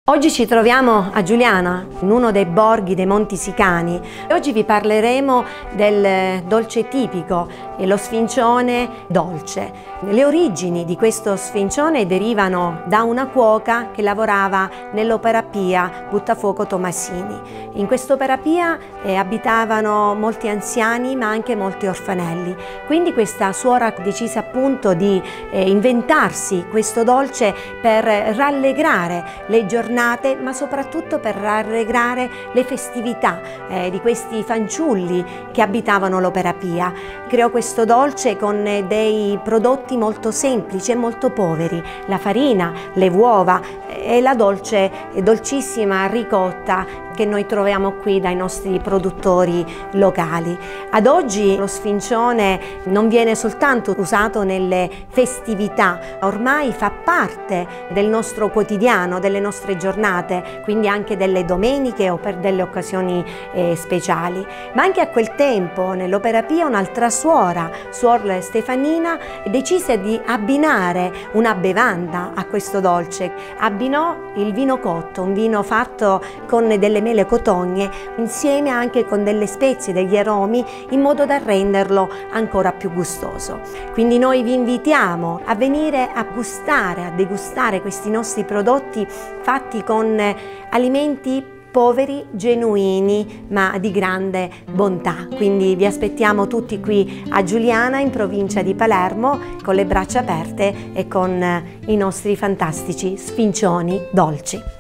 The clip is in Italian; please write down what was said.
Oggi ci troviamo a Giuliana, in uno dei borghi dei Monti Sicani, e oggi vi parleremo del dolce tipico, lo sfincione dolce. Le origini di questo sfincione derivano da una cuoca che lavorava nell'Opera Pia Buttafuoco Tomasini. In quest'Opera Pia abitavano molti anziani ma anche molti orfanelli, quindi questa suora decise appunto di inventarsi questo dolce per rallegrare le giornate, ma soprattutto per rallegrare le festività di questi fanciulli che abitavano l'Opera Pia. Creò questo dolce con dei prodotti molto semplici e molto poveri: la farina, le uova e la dolcissima ricotta che noi troviamo qui dai nostri produttori locali. Ad oggi lo sfincione non viene soltanto usato nelle festività, ormai fa parte del nostro quotidiano, delle nostre giornate, quindi anche delle domeniche o per delle occasioni speciali. Ma anche a quel tempo nell'Opera Pia un'altra suora, Suor Stefanina, decise di abbinare una bevanda a questo dolce. Abbinò il vino cotto, un vino fatto con delle mele cotogne insieme anche con delle spezie, degli aromi, in modo da renderlo ancora più gustoso. Quindi noi vi invitiamo a venire a gustare, a degustare questi nostri prodotti fatti con alimenti poveri, genuini, ma di grande bontà. Quindi vi aspettiamo tutti qui a Giuliana, in provincia di Palermo, con le braccia aperte e con i nostri fantastici sfincioni dolci.